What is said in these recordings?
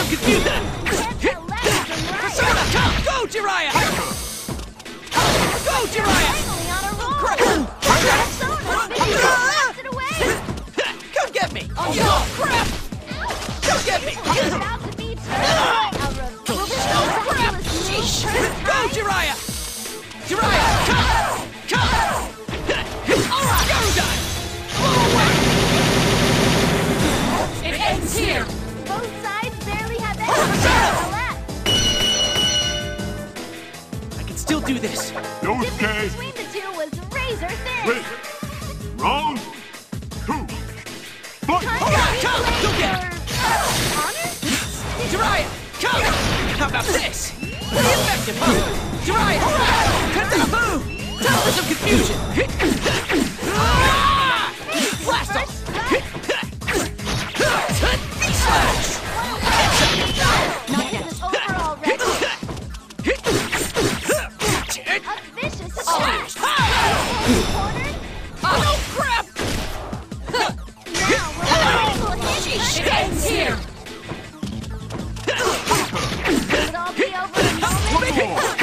confusion! Persona, come! Go, Jiraiya! Go, Jiraiya! Come get me! Oh, crap! Come get me! Go, Jiraiya! Jiraiya, come! Come! Alright! Garudai! It ends here! Both sides barely have anything left. I can still do this. Difference between the two was razor thin. Wait. Round 2. Fight! Alright, come! Go get it! Honor? Jiraiya, come! How about this? Pretty effective, huh? Jiraiya, cut that boo! Time for some confusion! Blast off! V-slash! Not this is over already. A vicious attack. Cornered. Oh, crap! Now we're It ends here! Will it all be over in a moment?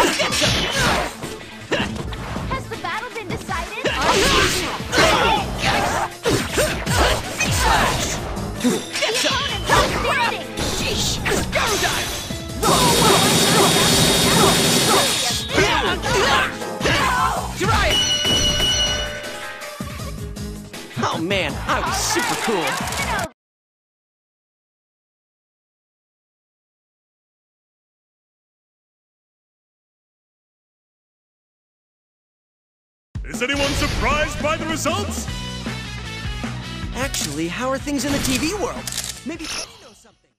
Has the battle been decided? V-slash! The opponent's outstanding. Sheesh! Garudai! Jiraiya! Oh man, I was super cool. Is anyone surprised by the results? Actually, how are things in the TV world? Maybe Eddie knows something.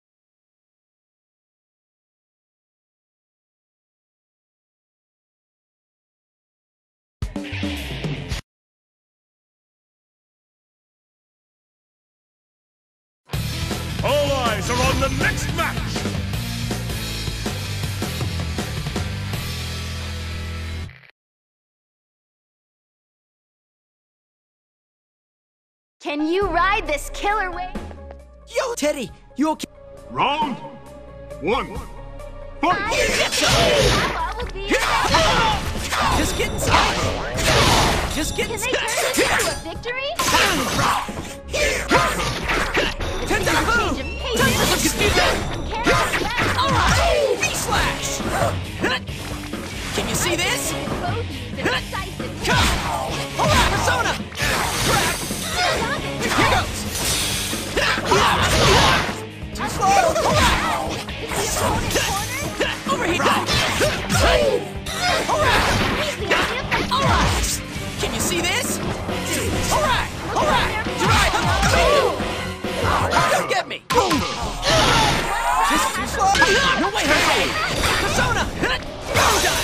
All eyes are on the next match! Can you ride this killer wave? Yo, Teddy, you okay? Round 1. Fight! Papa will be Just getting started. Just getting Can they turn started. this into a victory? Tentafu! Time for some confusion! Alright! V-slash! Can you see this? Come! Alright, Persona! Grab! Here goes! Too slow! Over here! Alright! Alright! Can you see this? Alright! Alright! Drive! Come get me! Just too slow! No way, Jose! Persona! Go dive!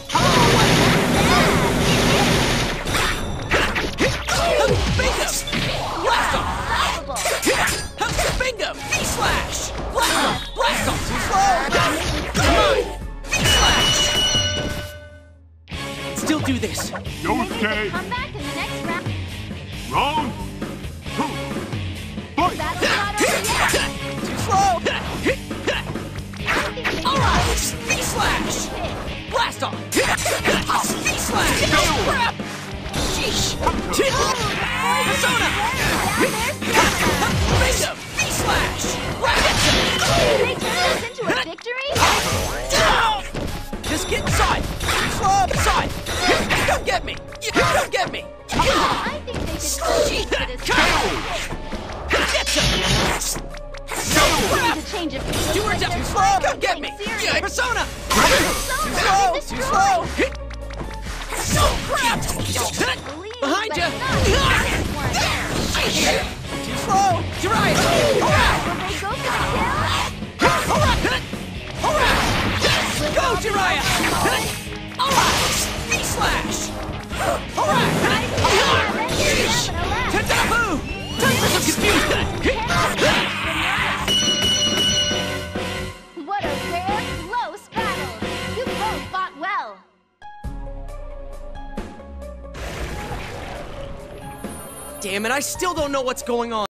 Bingo! Blast off! Bingo! V-slash! Blast off! Blast off! Too slow! Come on! V-slash! Still do this. Yosuke, Come back in the next round. round 2. Fight! That's not over yet. Too slow! Alright! V-slash! Blast off! V-slash! Crap! Sheesh! Persona! Bingo! V-slash! Can they turn this into a victory? Just get inside! Slow inside! Come get me! Come get me! I think they should proceed for this Get some! need to change it. Stewards up! Too slow! Come get me! Persona! Too slow! Too slow! Crap! Behind you! Too slow! Jiraiya! Alright! Will they go for the kill? Alright! Alright! Go, Jiraiya! Alright! V-slash! Alright! Tentafu! Time for some confusion! What a rare, close battle! You both fought well. Damn it, I still don't know what's going on.